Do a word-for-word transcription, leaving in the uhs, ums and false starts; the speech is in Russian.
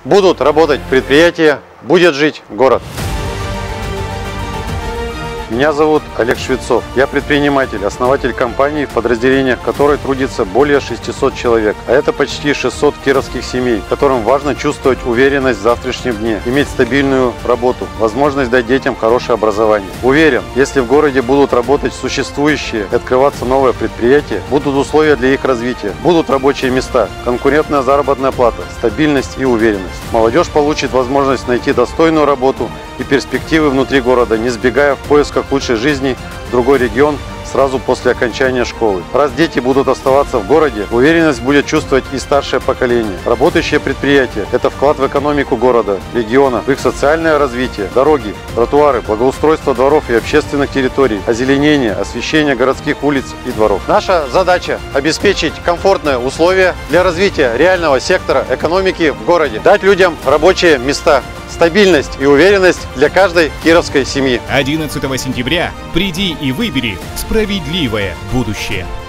Будут работать предприятия, будет жить город. Меня зовут Олег Швецов. Я предприниматель, основатель компании, в подразделениях которой трудится более шестисот человек. А это почти шестьсот кировских семей, которым важно чувствовать уверенность в завтрашнем дне, иметь стабильную работу, возможность дать детям хорошее образование. Уверен, если в городе будут работать существующие и открываться новые предприятия, будут условия для их развития, будут рабочие места, конкурентная заработная плата, стабильность и уверенность. Молодежь получит возможность найти достойную работу и перспективы внутри города, не сбегая в поисках лучшей жизни в другой регион сразу после окончания школы. Раз дети будут оставаться в городе, уверенность будет чувствовать и старшее поколение. Работающие предприятия – это вклад в экономику города, региона, в их социальное развитие, дороги, тротуары, благоустройство дворов и общественных территорий, озеленение, освещение городских улиц и дворов. Наша задача – обеспечить комфортные условия для развития реального сектора экономики в городе, дать людям рабочие места, стабильность и уверенность для каждой кировской семьи. одиннадцатого сентября приди и выбери справедливое будущее.